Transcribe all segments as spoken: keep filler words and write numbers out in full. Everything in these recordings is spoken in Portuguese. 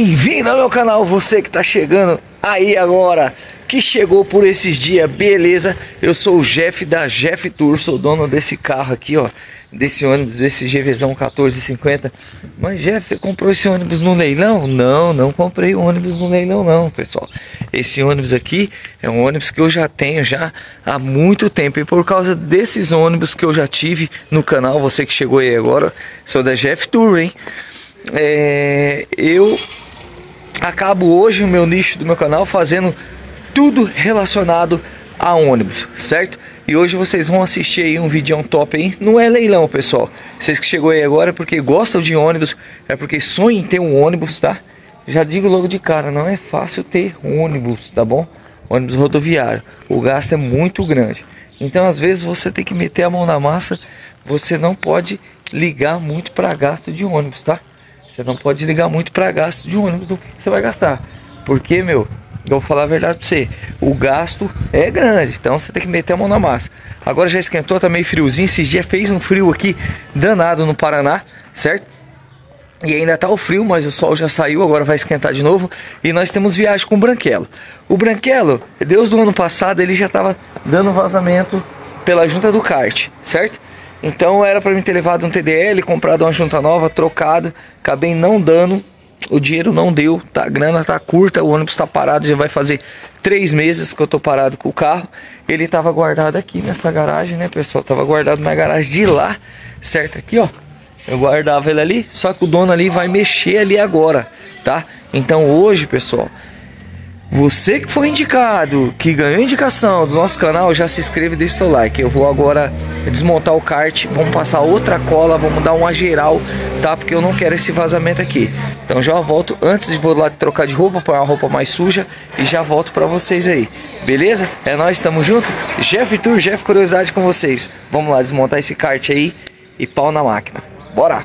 Bem-vindo ao meu canal, você que tá chegando aí agora, que chegou por esses dias, beleza? Eu sou o Jeff da Jeff Tour, sou dono desse carro aqui, ó, desse ônibus, desse GVzão quatorze cinquenta. Mas Jeff, você comprou esse ônibus no leilão? Não, não comprei o ônibus no leilão não, pessoal. Esse ônibus aqui é um ônibus que eu já tenho já há muito tempo, e por causa desses ônibus que eu já tive no canal, você que chegou aí agora, sou da Jeff Tour, hein? É, eu acabo hoje o meu nicho do meu canal fazendo tudo relacionado a ônibus, certo? E hoje vocês vão assistir aí um vídeo top aí. Não é leilão, pessoal. Vocês que chegou aí agora é porque gostam de ônibus, é porque sonham em ter um ônibus, tá? Já digo logo de cara, não é fácil ter ônibus, tá bom? Ônibus rodoviário, o gasto é muito grande. Então às vezes você tem que meter a mão na massa. Você não pode ligar muito para gasto de ônibus, tá? Você não pode ligar muito para gasto de ônibus do que você vai gastar. Porque, meu, eu vou falar a verdade para você, o gasto é grande, então você tem que meter a mão na massa. Agora já esquentou, tá meio friozinho, esses dias fez um frio aqui danado no Paraná, certo? E ainda tá o frio, mas o sol já saiu, agora vai esquentar de novo. E nós temos viagem com o Branquelo. O Branquelo, desde o ano passado, ele já tava dando vazamento pela junta do kart, certo? Então era para mim ter levado um T D L, comprado uma junta nova, trocado. Acabei não dando, o dinheiro não deu, tá? A grana tá curta, o ônibus tá parado, já vai fazer três meses que eu tô parado com o carro. Ele tava guardado aqui nessa garagem, né, pessoal? Tava guardado na garagem de lá, certo? Aqui, ó. Eu guardava ele ali, só que o dono ali vai mexer ali agora, tá? Então hoje, pessoal, você que foi indicado, que ganhou indicação do nosso canal, já se inscreve e deixa seu like. Eu vou agora desmontar o kart, vamos passar outra cola, vamos dar uma geral, tá? Porque eu não quero esse vazamento aqui. Então já volto, antes de vou lá trocar de roupa, pôr uma roupa mais suja, e já volto pra vocês aí, beleza? É nóis, tamo junto. Jeff Tour, Jeff Curiosidade com vocês. Vamos lá desmontar esse kart aí e pau na máquina. Bora!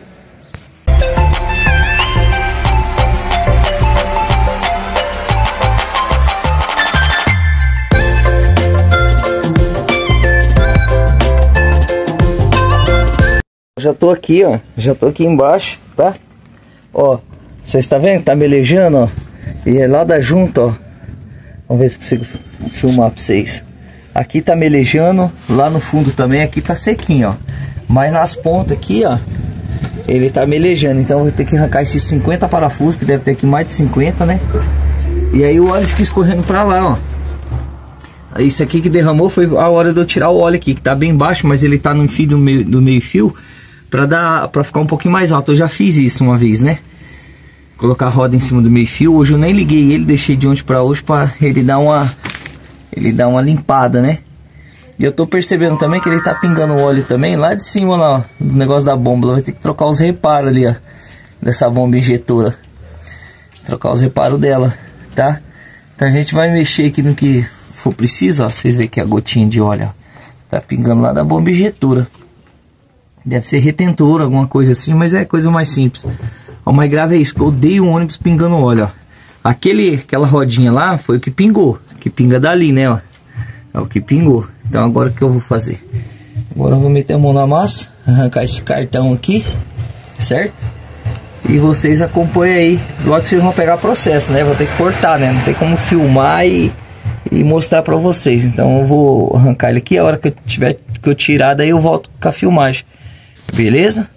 Já tô aqui, ó. Já tô aqui embaixo, tá? Ó, vocês estão vendo? Tá melejando, ó. E é lá da junta, ó. Vamos ver se consigo filmar pra vocês. Aqui tá melejando, lá no fundo também. Aqui tá sequinho, ó. Mas nas pontas aqui, ó, ele tá melejando. Então eu vou ter que arrancar esses cinquenta parafusos, que deve ter aqui mais de cinquenta, né? E aí o óleo fica escorrendo pra lá, ó. Isso aqui que derramou foi a hora de eu tirar o óleo aqui, que tá bem baixo, mas ele tá no fio do meio, do meio fio, pra, dar, pra ficar um pouquinho mais alto. Eu já fiz isso uma vez, né? Colocar a roda em cima do meio fio. Hoje eu nem liguei ele, deixei de ontem pra hoje pra ele dar uma, ele dar uma limpada, né? E eu tô percebendo também que ele tá pingando óleo também lá de cima, lá, ó, do negócio da bomba. Vai ter que trocar os reparos ali, ó, dessa bomba injetora. Trocar os reparos dela, tá? Então a gente vai mexer aqui no que for preciso, ó. Vocês veem que a gotinha de óleo, ó, tá pingando lá da bomba injetora. Deve ser retentor, alguma coisa assim, mas é coisa mais simples. O mais grave é isso, que eu odeio o ônibus pingando óleo, ó. Aquele, aquela rodinha lá foi o que pingou, que pinga dali, né, ó. É o que pingou. Então agora o que eu vou fazer? Agora eu vou meter a mão na massa, arrancar esse cartão aqui, certo? E vocês acompanham aí. Logo que vocês vão pegar processo, né? Vou ter que cortar, né? Não tem como filmar e, e mostrar pra vocês. Então eu vou arrancar ele aqui. A hora que eu tiver que eu tirar, daí eu volto com a filmagem. Beleza?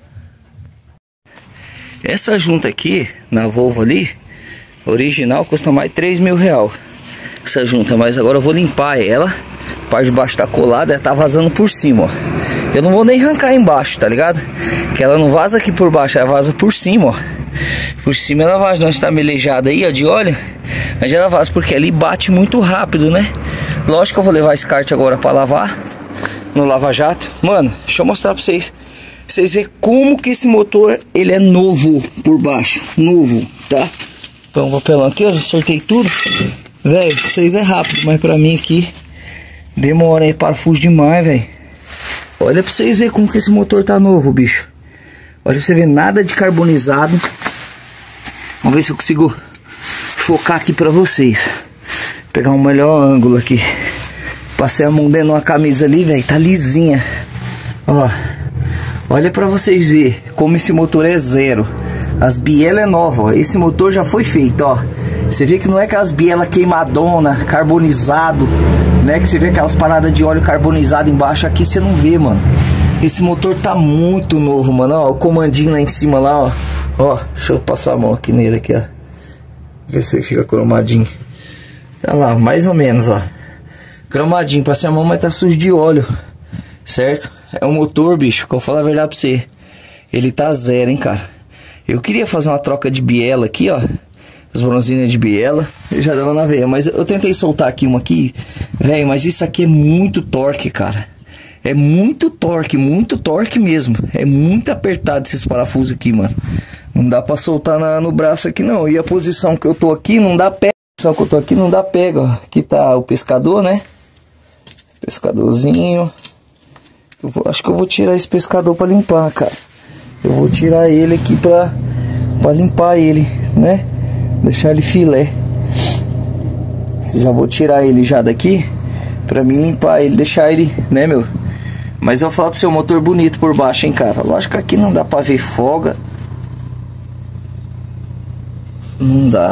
Essa junta aqui, na Volvo ali, original, custa mais de três mil reais. Essa junta, mas agora eu vou limpar ela. A parte de baixo tá colada, ela tá vazando por cima, ó. Eu não vou nem arrancar embaixo, tá ligado? Que ela não vaza aqui por baixo, ela vaza por cima, ó. Por cima ela vaza, onde tá melejada aí, ó, de óleo. Mas ela vaza porque ali bate muito rápido, né? Lógico que eu vou levar esse kart agora pra lavar no lava-jato. Mano, deixa eu mostrar pra vocês. Vocês verem como que esse motor, ele é novo por baixo. Novo, tá? Põe um papelão aqui, ó, já acertei tudo. Velho, pra vocês é rápido, mas pra mim aqui demora aí, parafuso demais, velho. Olha pra vocês verem como que esse motor tá novo, bicho. Olha pra você ver, nada de carbonizado. Vamos ver se eu consigo focar aqui pra vocês. Pegar um melhor ângulo aqui. Passei a mão dentro de uma camisa ali, velho, tá lisinha. Ó, olha pra vocês verem como esse motor é zero. As bielas é nova, ó. Esse motor já foi feito, ó. Você vê que não é aquelas bielas queimadona, carbonizado, né? Que você vê aquelas paradas de óleo carbonizado embaixo. Aqui você não vê, mano. Esse motor tá muito novo, mano. Ó, o comandinho lá em cima, lá, ó. Ó, deixa eu passar a mão aqui nele, aqui, ó. Ver se ele fica cromadinho. Tá lá, mais ou menos, ó. Cromadinho, passei a mão, mas tá sujo de óleo. Certo? É um motor, bicho, que eu vou falar a verdade pra você. Ele tá zero, hein, cara. Eu queria fazer uma troca de biela aqui, ó. As bronzinas de biela. Eu já dava na veia. Mas eu tentei soltar aqui uma aqui. Velho, mas isso aqui é muito torque, cara. É muito torque, muito torque mesmo. É muito apertado esses parafusos aqui, mano. Não dá pra soltar na, no braço aqui, não. E a posição que eu tô aqui não dá pega. A posição que eu tô aqui não dá pega, ó. Aqui tá o pescador, né? Pescadorzinho. Eu vou, acho que eu vou tirar esse pescador pra limpar, cara. Eu vou tirar ele aqui pra, pra limpar ele, né? Deixar ele filé. Já vou tirar ele já daqui pra mim limpar ele, deixar ele, né, meu? Mas eu vou falar pro seu motor bonito por baixo, hein, cara. Lógico que aqui não dá pra ver folga. Não dá.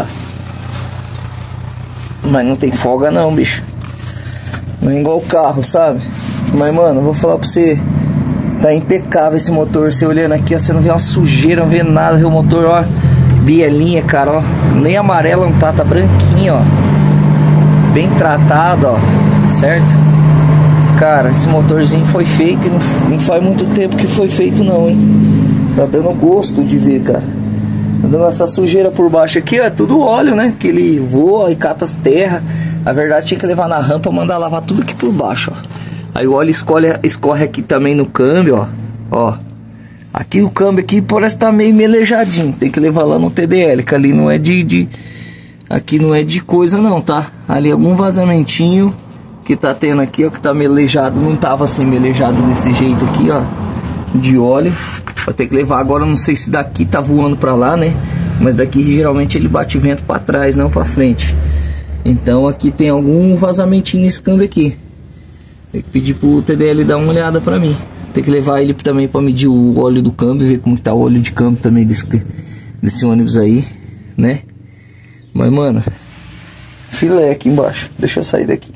Mas não tem folga não, bicho. Não é igual o carro, sabe? Mas, mano, eu vou falar pra você. Tá impecável esse motor. Você olhando aqui, ó, você não vê uma sujeira, não vê nada. Vê o motor, ó, bielinha, cara, ó. Nem amarelo não tá, tá branquinho, ó. Bem tratado, ó. Certo? Cara, esse motorzinho foi feito e não, não faz muito tempo que foi feito não, hein. Tá dando gosto de ver, cara. Tá dando essa sujeira por baixo aqui, ó. É tudo óleo, né? Que ele voa e cata as terras. A verdade, tinha que levar na rampa, mandar lavar tudo aqui por baixo, ó. Aí o óleo escorre, escorre aqui também no câmbio, ó. Ó. Aqui o câmbio aqui parece estar tá meio melejadinho. Tem que levar lá no T D L, que ali não é de, de... Aqui não é de coisa não, tá? Ali algum vazamentinho que tá tendo aqui, ó, que tá melejado. Não tava assim melejado desse jeito aqui, ó. De óleo. Vou ter que levar agora, não sei se daqui tá voando pra lá, né? Mas daqui geralmente ele bate vento pra trás, não pra frente. Então aqui tem algum vazamentinho nesse câmbio aqui. Tem que pedir pro T D L dar uma olhada pra mim. Tem que levar ele também pra medir o óleo do câmbio, ver como que tá o óleo de câmbio também desse, desse ônibus aí, né? Mas, mano, filé aqui embaixo. Deixa eu sair daqui.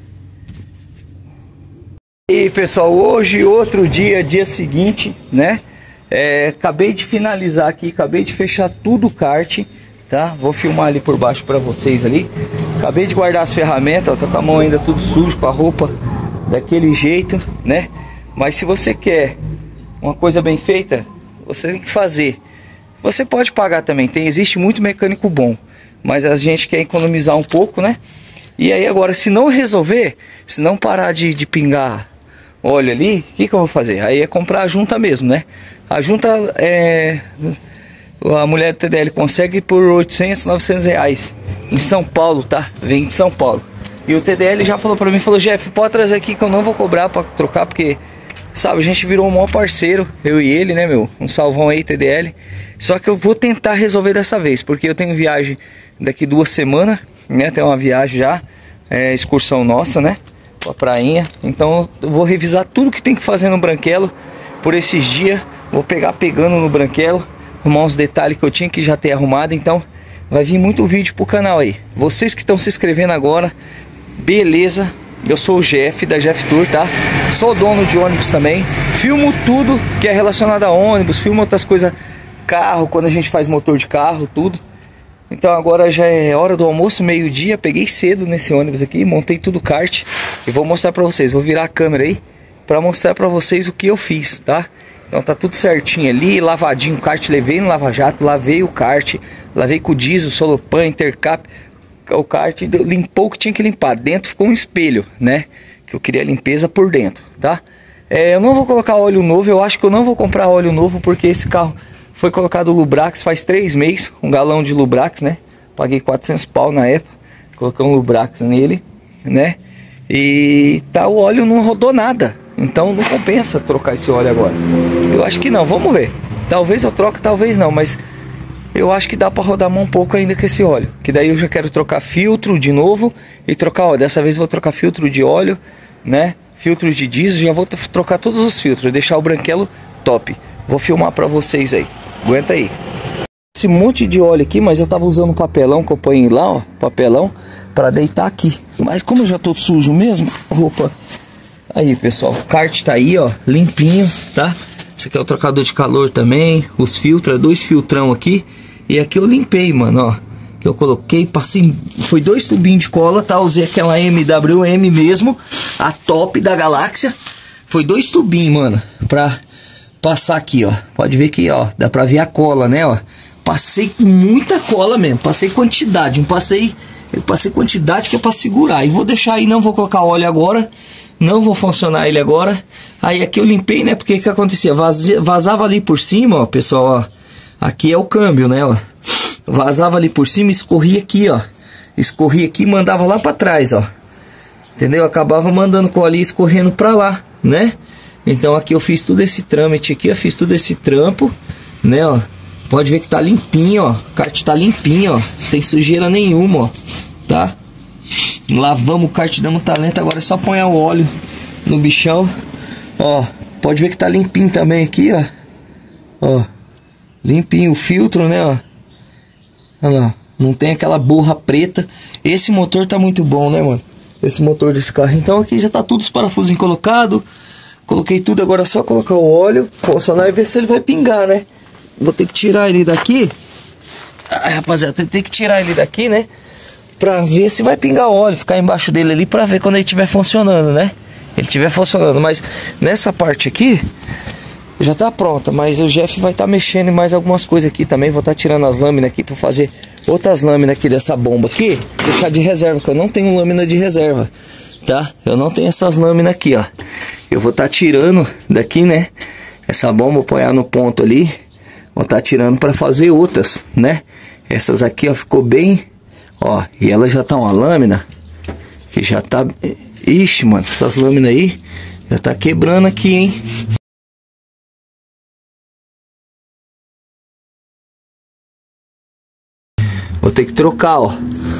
E aí, pessoal, hoje outro dia, dia seguinte, né? É, acabei de finalizar aqui, acabei de fechar tudo o kart, tá? Vou filmar ali por baixo pra vocês ali. Acabei de guardar as ferramentas, ó, tô com a mão ainda tudo sujo, com a roupa daquele jeito, né? Mas se você quer uma coisa bem feita, você tem que fazer. Você pode pagar também, tem, existe muito mecânico bom, mas a gente quer economizar um pouco, né? E aí agora, se não resolver, se não parar de, de pingar óleo ali, o que que eu vou fazer? Aí é comprar a junta mesmo, né? A junta, é... a mulher do T D L consegue por oitocentos, novecentos reais em São Paulo, tá? Vem de São Paulo. E o T D L já falou pra mim, falou: Jeff, pode trazer aqui que eu não vou cobrar pra trocar, porque, sabe, a gente virou um maior parceiro, eu e ele, né, meu? Um salvão aí, T D L. Só que eu vou tentar resolver dessa vez, porque eu tenho viagem daqui duas semanas, né? Tem uma viagem já, é, excursão nossa, né? Pra prainha. Então eu vou revisar tudo que tem que fazer no branquelo por esses dias. Vou pegar pegando no branquelo, arrumar uns detalhes que eu tinha que já ter arrumado. Então vai vir muito vídeo pro canal aí. Vocês que estão se inscrevendo agora, beleza? Eu sou o Jeff da Jeff Tour, tá? Sou dono de ônibus também. Filmo tudo que é relacionado a ônibus, filmo outras coisas, carro, quando a gente faz motor de carro, tudo. Então agora já é hora do almoço, meio-dia. Peguei cedo nesse ônibus aqui, montei tudo o kart e vou mostrar pra vocês. Vou virar a câmera aí pra mostrar pra vocês o que eu fiz, tá? Então tá tudo certinho ali, lavadinho o kart. Levei no Lava Jato, lavei o kart, lavei com diesel, solopan, intercap. O kart limpou o que tinha que limpar. Dentro ficou um espelho, né? Que eu queria limpeza por dentro, tá? É, eu não vou colocar óleo novo. Eu acho que eu não vou comprar óleo novo, porque esse carro foi colocado Lubrax faz três meses. Um galão de Lubrax, né? Paguei quatrocentos pau na época. Coloquei um Lubrax nele, né? E tá, o óleo não rodou nada. Então não compensa trocar esse óleo agora. Eu acho que não, vamos ver. Talvez eu troque, talvez não, mas eu acho que dá pra rodar um pouco ainda com esse óleo. Que daí eu já quero trocar filtro de novo e trocar óleo. Dessa vez eu vou trocar filtro de óleo, né? Filtro de diesel, já vou trocar todos os filtros, deixar o branquelo top. Vou filmar pra vocês aí. Aguenta aí. esse monte de óleo aqui, mas eu tava usando papelão que eu ponho lá, ó, papelão, para deitar aqui. Mas como eu já tô sujo mesmo, roupa. Aí, pessoal, o kart tá aí, ó, limpinho, tá? Esse aqui é o trocador de calor também, os filtros, dois filtrão aqui. E aqui eu limpei, mano, ó, que eu coloquei, passei, foi dois tubinhos de cola, tá? Usei aquela M W M mesmo, a top da galáxia. Foi dois tubinhos, mano, pra passar aqui, ó. Pode ver que, ó, dá pra ver a cola, né, ó. Passei com muita cola mesmo, passei quantidade, não passei, eu passei quantidade que é pra segurar. E vou deixar aí, não vou colocar óleo agora, não vou funcionar ele agora. Aí aqui eu limpei, né, porque que acontecia? Vazia, vazava ali por cima, ó, pessoal, ó. Aqui é o câmbio, né, ó. Vazava ali por cima, escorria aqui, ó. Escorria aqui e mandava lá pra trás, ó. Entendeu? Acabava mandando com ali escorrendo pra lá, né? Então aqui eu fiz todo esse trâmite aqui, eu fiz todo esse trampo, né, ó. Pode ver que tá limpinho, ó. O kart tá limpinho, ó. Não tem sujeira nenhuma, ó. Tá? Lavamos o kart, damos talento. Agora é só pôr o óleo no bichão. Ó. Pode ver que tá limpinho também aqui, ó. Ó. Limpinho o filtro, né, ó. Olha lá. Não tem aquela borra preta. Esse motor tá muito bom, né, mano? Esse motor desse carro. Então aqui já tá tudo os parafusos colocados. Coloquei tudo, agora é só colocar o óleo, funcionar e ver se ele vai pingar, né? Vou ter que tirar ele daqui. Ai, rapaziada, tem que tirar ele daqui, né? Pra ver se vai pingar óleo, ficar embaixo dele ali pra ver quando ele estiver funcionando, né? Ele estiver funcionando, mas nessa parte aqui já tá pronta, mas o Jeff vai estar tá mexendo em mais algumas coisas aqui também. Vou estar tá tirando as lâminas aqui pra fazer outras lâminas aqui dessa bomba aqui, deixar de reserva, porque eu não tenho lâmina de reserva, tá? Eu não tenho essas lâminas aqui, ó. Eu vou estar tá tirando daqui, né? Essa bomba, apoiar no ponto ali. Vou estar tá tirando para fazer outras, né? Essas aqui, ó, ficou bem, ó. E ela já tá uma lâmina que já tá... Ixi, mano, essas lâminas aí já tá quebrando aqui, hein? Vou ter que trocar, ó.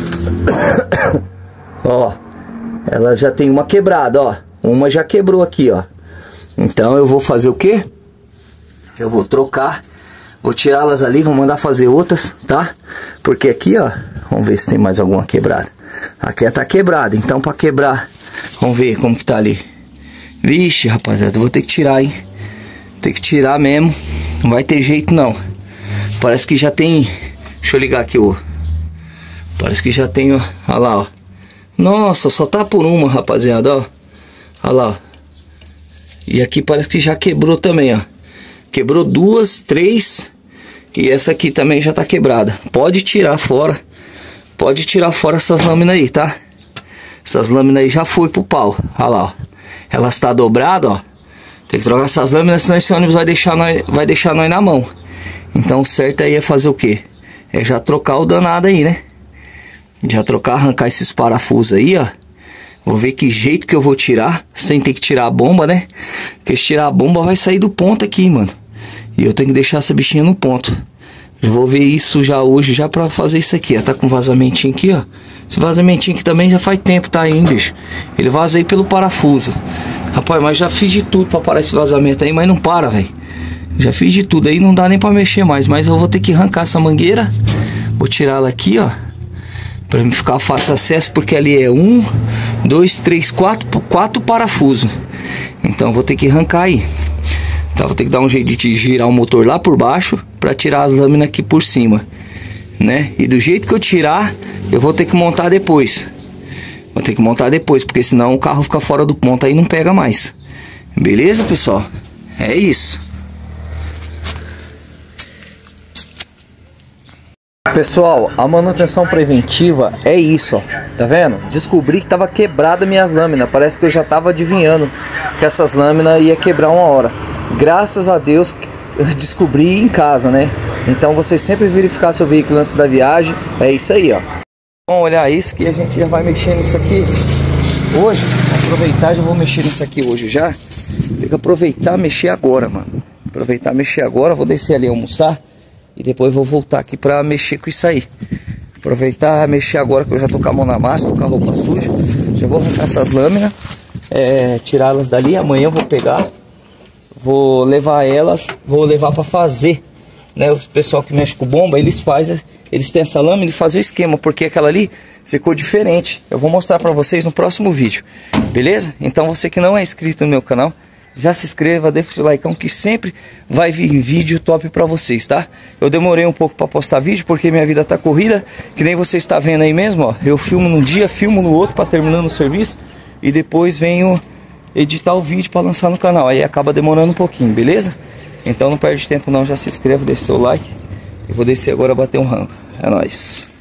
Ó, ela já tem uma quebrada, ó. Uma já quebrou aqui, ó. Então eu vou fazer o quê? Eu vou trocar. Vou tirá-las ali, vou mandar fazer outras, tá? Porque aqui, ó, vamos ver se tem mais alguma quebrada. Aqui tá quebrada, então pra quebrar, vamos ver como que tá ali. Vixe, rapaziada, eu vou ter que tirar, hein? Tem que tirar mesmo. Não vai ter jeito, não. Parece que já tem... Deixa eu ligar aqui, ó. Parece que já tem, ó. Olha lá, ó. Nossa, só tá por uma, rapaziada, ó. Olha lá, ó. E aqui parece que já quebrou também, ó. Quebrou duas, três. E essa aqui também já tá quebrada. Pode tirar fora. Pode tirar fora essas lâminas aí, tá? Essas lâminas aí já foi pro pau. Olha lá, ó. Ela está dobrada, ó. Tem que trocar essas lâminas, senão esse ônibus vai deixar nós, vai deixar nós na mão. Então o certo aí é fazer o quê? É já trocar o danado aí, né? Já trocar, arrancar esses parafusos aí, ó. Vou ver que jeito que eu vou tirar, sem ter que tirar a bomba, né? Porque se tirar a bomba vai sair do ponto aqui, mano. E eu tenho que deixar essa bichinha no ponto. Eu vou ver isso já hoje, já pra fazer isso aqui, ó. Tá com vazamentinho aqui, ó. Esse vazamentinho aqui também já faz tempo, tá aí, bicho. Ele vaza aí pelo parafuso. Rapaz, mas já fiz de tudo pra parar esse vazamento aí, mas não para, velho. Já fiz de tudo aí, não dá nem pra mexer mais. Mas eu vou ter que arrancar essa mangueira. Vou tirar ela aqui, ó. Pra me ficar fácil acesso, porque ali é um, dois, três, quatro, quatro parafusos. Então eu vou ter que arrancar aí. Então vou ter que dar um jeito de girar o motor lá por baixo pra tirar as lâminas aqui por cima, né? E do jeito que eu tirar, eu vou ter que montar depois. Vou ter que montar depois, porque senão o carro fica fora do ponto aí e não pega mais. Beleza, pessoal? É isso. Pessoal, a manutenção preventiva é isso, ó. Tá vendo? Descobri que tava quebrada minhas lâminas. Parece que eu já tava adivinhando que essas lâminas ia quebrar uma hora. Graças a Deus descobri em casa, né? Então vocês sempre verificar seu veículo antes da viagem. É isso aí, ó. Vamos olhar isso que a gente já vai mexer nisso aqui hoje. Vou aproveitar, já vou mexer nisso aqui hoje já. Tem que aproveitar, mexer agora, mano. Aproveitar, mexer agora. Vou descer ali almoçar e depois vou voltar aqui pra mexer com isso aí. Aproveitar, mexer agora que eu já tô com a mão na massa, tô com a roupa suja. Já vou arrancar essas lâminas, é, tirá-las dali. Amanhã eu vou pegar, vou levar elas, vou levar pra fazer né, o pessoal que mexe com bomba, eles fazem, eles têm essa lâmina e fazem o esquema, porque aquela ali ficou diferente. Eu vou mostrar pra vocês no próximo vídeo, beleza? Então você que não é inscrito no meu canal, já se inscreva, deixa o like, que sempre vai vir vídeo top pra vocês, tá? Eu demorei um pouco pra postar vídeo, porque minha vida tá corrida, que nem você está vendo aí mesmo, ó. Eu filmo num dia, filmo no outro pra terminar o serviço, e depois venho editar o vídeo pra lançar no canal. Aí acaba demorando um pouquinho, beleza? Então não perde tempo não, já se inscreva, deixa o seu like. Eu vou descer agora bater um rango. É nóis.